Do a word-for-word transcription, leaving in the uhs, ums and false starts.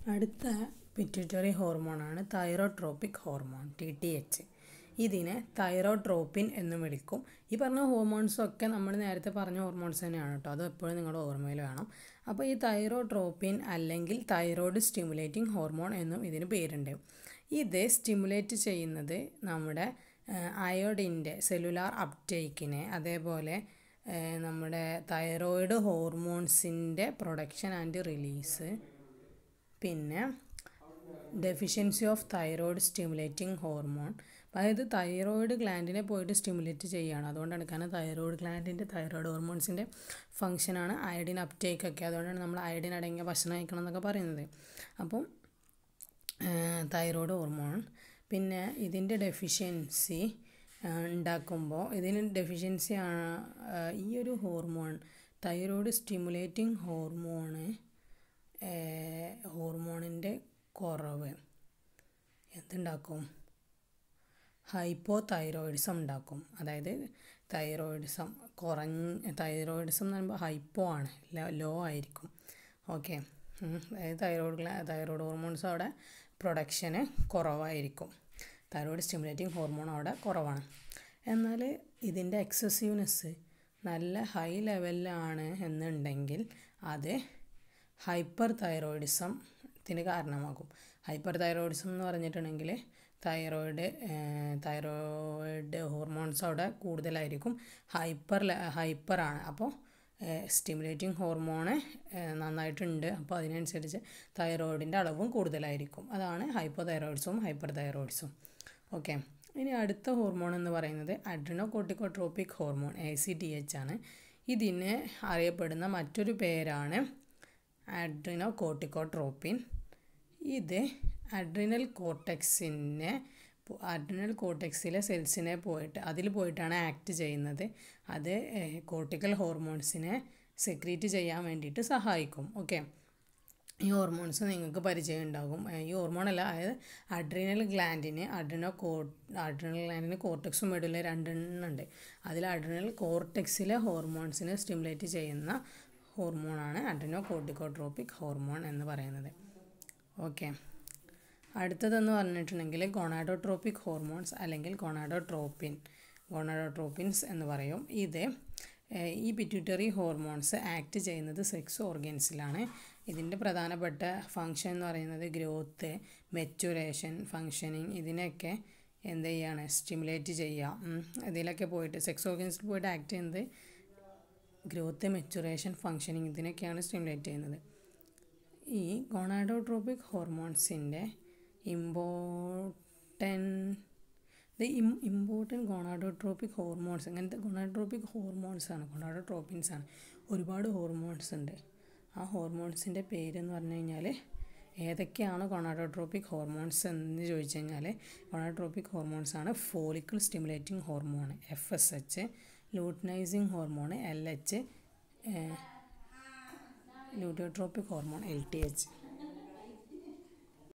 അടുത്ത പിറ്റ്യൂട്ടറി ഹോർമോണാണ് thyrotropic hormone T T H. ഇതിനെ തൈറോട്രോപ്പിൻ എന്ന് വിളിക്കും. ഈ പറഞ്ഞ ഹോർമോൺസൊക്കെ നമ്മൾ നേരത്തെ പറഞ്ഞ ഹോർമോൺസ് തന്നെയാണ് കേട്ടോ. അത് എപ്പോഴും നിങ്ങളുടെ ഓർമ്മയിൽ വേണം. അപ്പോൾ ഈ തൈറോട്രോപ്പിൻ അല്ലെങ്കിൽ തൈറോയ്ഡ് സ്റ്റിമുലേറ്റിംഗ് ഹോർമോൺ എന്നും ഇതിന് പേരുണ്ട്. ഇത് സ്റ്റിമുലേറ്റ് ചെയ്യുന്നത് നമ്മുടെ അയോഡിൻ്റെ സെല്ലുലാർ അപ്റ്റേക്കിനെ, അതേപോലെ നമ്മുടെ തൈറോയിഡ് ഹോർമോൺസിൻ്റെ പ്രൊഡക്ഷൻ ആൻഡ് റിലീസ്, പിന്നെ deficiency of thyroid stimulating hormone. അതായത് തൈറോയിഡ് ഗ്ലാൻഡിനെ പോയിട്ട് സ്റ്റിമുലേറ്റ് ചെയ്യുകയാണ്. അതുകൊണ്ടാണ്, കാരണം തൈറോയിഡ് ഗ്ലാൻഡിൻ്റെ തൈറോയിഡ് ഹോർമോൺസിൻ്റെ ഫംഗ്ഷനാണ് അയഡിൻ അപ്റ്റേക്ക് ഒക്കെ. അതുകൊണ്ടാണ് നമ്മൾ അയഡിൻ അടങ്ങിയ ഭക്ഷണം കഴിക്കണം എന്നൊക്കെ പറയുന്നത്. അപ്പം തൈറോയിഡ് ഹോർമോൺ, പിന്നെ ഇതിൻ്റെ ഡെഫിഷ്യൻസി ഉണ്ടാക്കുമ്പോൾ ഇതിന് ഡെഫിഷ്യൻസി ഈ ഒരു ഹോർമോൺ തൈറോയിഡ് സ്റ്റിമുലേറ്റിംഗ് ഹോർമോണ് ഹോർമോണിൻ്റെ കുറവ് എന്തുണ്ടാക്കും? ഹൈപ്പോ തൈറോയിഡിസം ഉണ്ടാക്കും. അതായത് തൈറോയിഡിസം കുറഞ്ഞ തൈറോയിഡിസം എന്ന് പറയുമ്പോൾ ഹൈപ്പോ ആണ്, ലോ ആയിരിക്കും. ഓക്കെ, അതായത് തൈറോയിഡ് തൈറോയിഡ് ഹോർമോൺസ് അവിടെ പ്രൊഡക്ഷന് കുറവായിരിക്കും. തൈറോയിഡ് സ്റ്റിമുലേറ്റിംഗ് ഹോർമോൺ അവിടെ കുറവാണ്. എന്നാൽ ഇതിൻ്റെ എക്സസീവ്നെസ് നല്ല ഹൈ ലെവലിലാണ് എന്നുണ്ടെങ്കിൽ അത് ഹൈപ്പർ തൈറോയിഡിസത്തിന് കാരണമാകും. ഹൈപ്പർ തൈറോയിഡിസം എന്ന് പറഞ്ഞിട്ടുണ്ടെങ്കിൽ തൈറോയിഡ് തൈറോയിഡ് ഹോർമോൺസ് അവിടെ കൂടുതലായിരിക്കും, ഹൈപ്പർ ഹൈപ്പറാണ്. അപ്പോൾ സ്റ്റിമുലേറ്റിംഗ് ഹോർമോണ് നന്നായിട്ടുണ്ട്, അപ്പോൾ അതിനനുസരിച്ച് തൈറോയിഡിൻ്റെ അളവും കൂടുതലായിരിക്കും. അതാണ് ഹൈപ്പോ തൈറോയിഡിസവും ഹൈപ്പർ തൈറോയിഡിസവും. ഓക്കെ, ഇനി അടുത്ത ഹോർമോൺ എന്ന് പറയുന്നത് adrenocorticotropic hormone A C T H ആണ്. ഇതിന് അറിയപ്പെടുന്ന മറ്റൊരു പേരാണ് അഡ്രിനോകോർട്ടിക്കോട്രോപ്പിൻ. ഇത് അഡ്രിനൽ കോർട്ടെക്സിനെ അഡ്രിനൽ കോർട്ടെക്സിലെ സെൽസിനെ പോയിട്ട് അതിൽ പോയിട്ടാണ് ആക്ട് ചെയ്യുന്നത്. അത് കോർട്ടിക്കൽ ഹോർമോൺസിനെ സെക്രീറ്റ് ചെയ്യാൻ വേണ്ടിയിട്ട് സഹായിക്കും. ഓക്കെ, ഈ ഹോർമോൺസ് നിങ്ങൾക്ക് പരിചയം ഉണ്ടാകും. ഈ ഹോർമോണല്ല, അതായത് അഡ്രിനൽ ഗ്ലാൻഡിന് അഡ്രിനോ കോ അഡ്രിനൽ ഗ്ലാൻഡിന് കോർട്ടെക്സും മെഡുല രണ്ടെണ്ണം ഉണ്ട്. അതിൽ അഡ്രിനൽ കോർട്ടെക്സിലെ ഹോർമോൺസിനെ സ്റ്റിമുലേറ്റ് ചെയ്യുന്ന ഹോർമോണാണ് അഡ്രിനോകോർട്ടിക്കോട്രോപ്പിക് ഹോർമോൺ എന്ന് പറയുന്നത്. ഓക്കെ, അടുത്തതെന്ന് പറഞ്ഞിട്ടുണ്ടെങ്കിൽ ഗൊണാഡോട്രോപ്പിക് ഹോർമോൺസ് അല്ലെങ്കിൽ ഗൊണാഡോട്രോപ്പിൻ ഗൊണാഡോട്രോപ്പിൻസ് എന്ന് പറയും. ഇത് ഈ പിറ്റ്യൂട്ടറി ഹോർമോൺസ് ആക്ട് ചെയ്യുന്നത് സെക്സ് ഓർഗൻസിലാണ്. ഇതിൻ്റെ പ്രധാനപ്പെട്ട ഫങ്ഷൻ എന്ന് പറയുന്നത് ഗ്രോത്ത്, മെച്ചുറേഷൻ, ഫങ്ഷനിങ്, ഇതിനൊക്കെ എന്ത് ചെയ്യാണ്? സ്റ്റിമുലേറ്റ് ചെയ്യുക. ഇതിലൊക്കെ പോയിട്ട് സെക്സ് ഓർഗൻസിൽ പോയിട്ട് ആക്ട് ചെയ്യുന്നത് ഗ്രോത്ത്, മെച്ചുറേഷൻ, ഫങ്ഷനിങ്, ഇതിനൊക്കെയാണ് സ്റ്റിമുലേറ്റ് ചെയ്യുന്നത്. ഈ ഗൊണാഡോട്രോപ്പിക് ഹോർമോൺസിൻ്റെ ഇമ്പോർട്ടൻ ഇത് ഇം ഇമ്പോർട്ടൻറ്റ് ഗൊണാഡോട്രോപ്പിക് ഹോർമോൺസ് അങ്ങനത്തെ ഗൊണാഡോട്രോപ്പിക് ഹോർമോൺസാണ്, ഗൊണാഡോട്രോപ്പിൻസാണ്. ഒരുപാട് ഹോർമോൺസ് ഉണ്ട്. ആ ഹോർമോൺസിൻ്റെ പേരെന്ന് പറഞ്ഞു കഴിഞ്ഞാൽ ഏതൊക്കെയാണ് ഗൊണാഡോട്രോപ്പിക് ഹോർമോൺസ് എന്ന് ചോദിച്ചു കഴിഞ്ഞാൽ ഗൊണാഡോട്രോപ്പിക് ഹോർമോൺസാണ് follicle stimulating hormone F S H, luteinizing hormone L H, luteotropic hormone L T H.